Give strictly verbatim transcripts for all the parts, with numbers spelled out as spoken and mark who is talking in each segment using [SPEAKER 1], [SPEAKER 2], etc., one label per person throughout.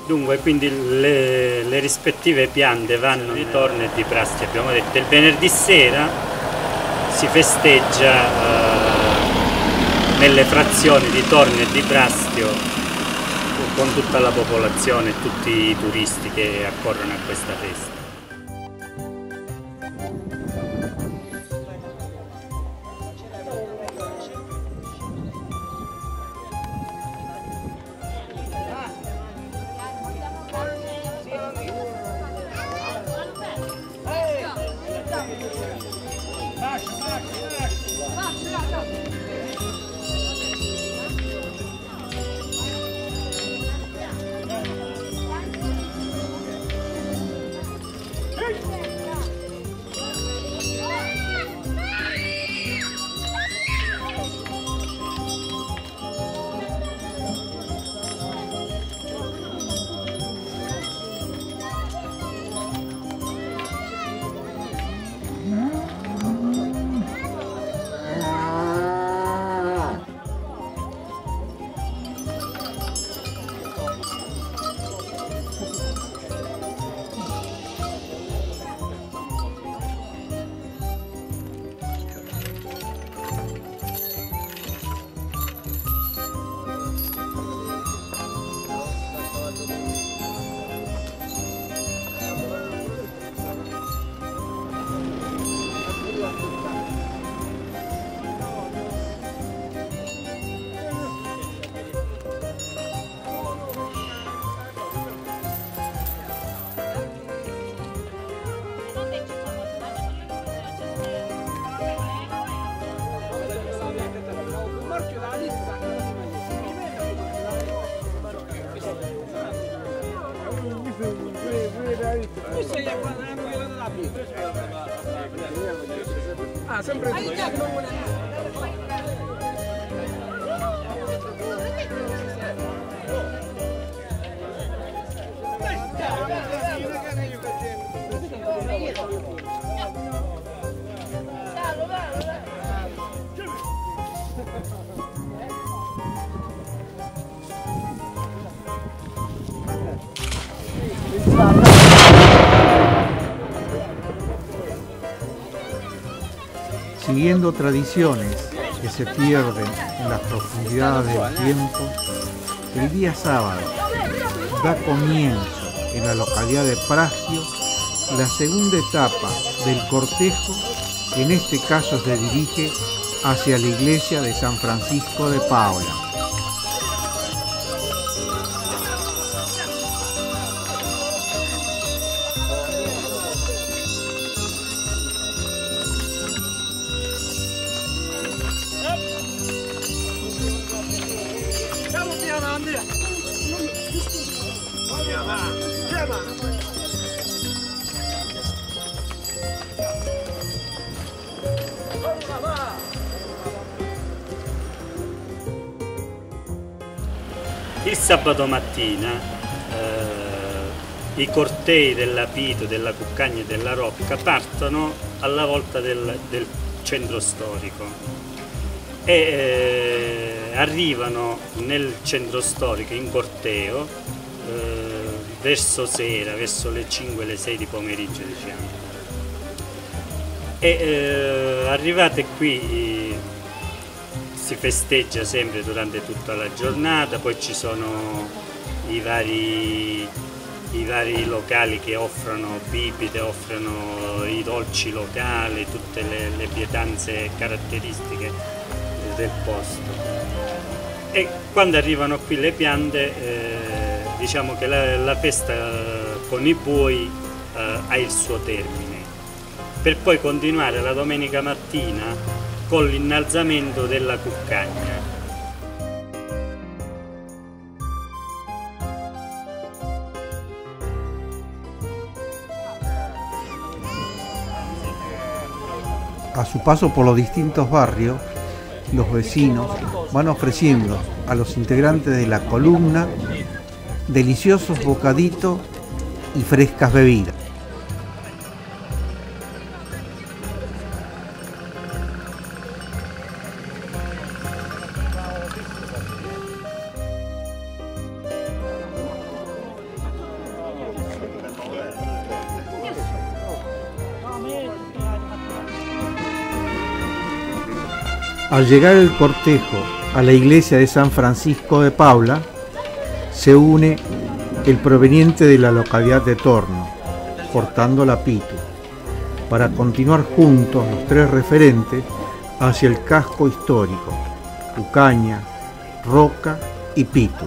[SPEAKER 1] Dunque, quindi le, le rispettive piante vanno di Torno e di Prastio. Abbiamo detto il venerdì sera si festeggia eh, nelle frazioni di Torno e di Prastio con tutta la popolazione e tutti i turisti che accorrono a questa festa.
[SPEAKER 2] Ah, sempre
[SPEAKER 3] Siguiendo tradiciones que se pierden en las profundidades del tiempo, el día sábado da comienzo en la localidad de Prastio la segunda etapa del cortejo, que en este caso se dirige hacia la iglesia de San Francisco de Paola.
[SPEAKER 1] Il sabato mattina eh, i cortei dell'Apito, della Cuccagna e della Rocca partono alla volta del, del centro storico e eh, arrivano nel centro storico in corteo eh, verso sera, verso le cinque, le sei di pomeriggio, diciamo. E eh, arrivate qui si festeggia sempre durante tutta la giornata, poi ci sono i vari, i vari locali che offrono bibite, offrono i dolci locali, tutte le, le pietanze caratteristiche del posto. E quando arrivano qui le piante, eh, diciamo che la, la festa con i buoi eh, ha il suo termine, per poi continuare la domenica mattina con l'innalzamento della Cuccagna.
[SPEAKER 3] A su paso por los distintos barrios, los vecinos van ofreciendo a los integrantes de la columna deliciosos bocaditos y frescas bebidas. Al llegar el cortejo a la iglesia de San Francisco de Paula, se une el proveniente de la localidad de Torno, portando la pitu, para continuar juntos los tres referentes hacia el casco histórico, Ucaña, Roca y Pitu.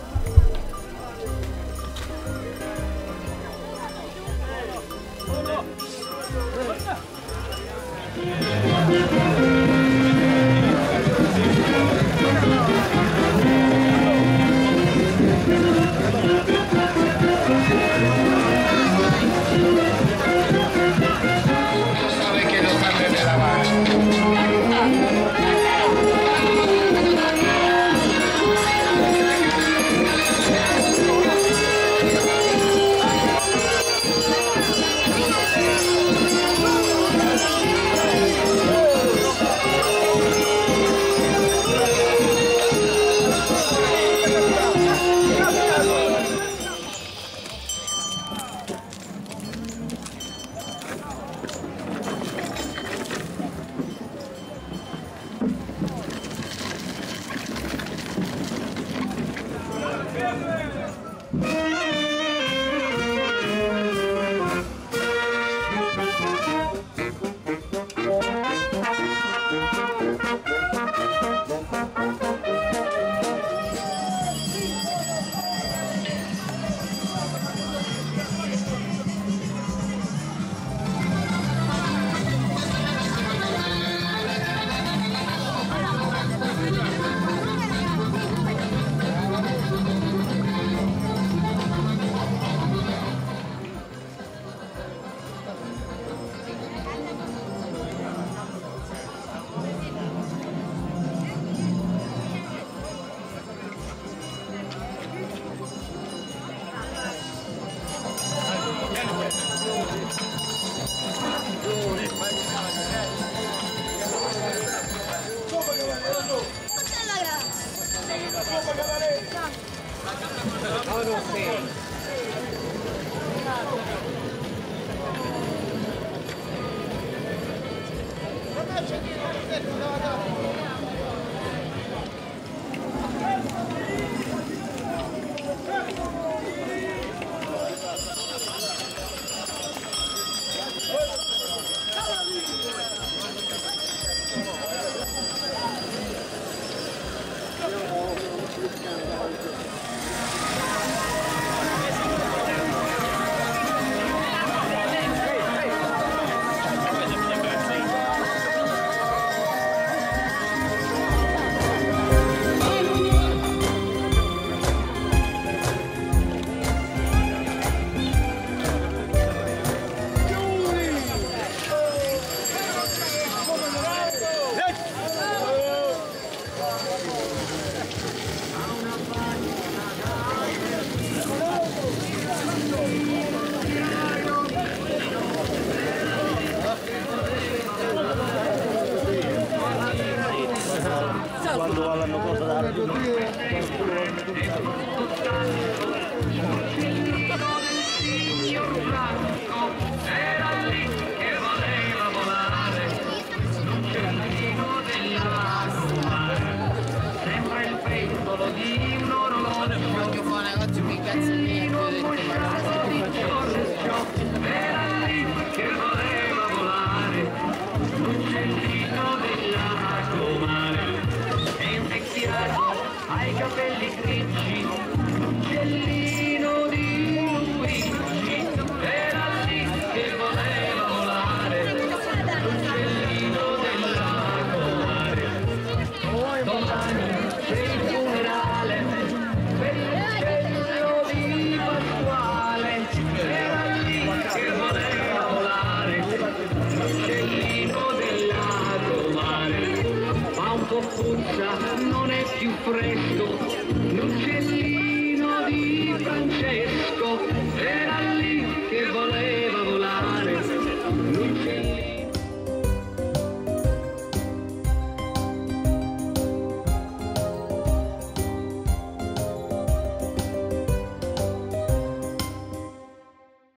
[SPEAKER 2] Non è più fresco, l'uccellino di Francesco era lì.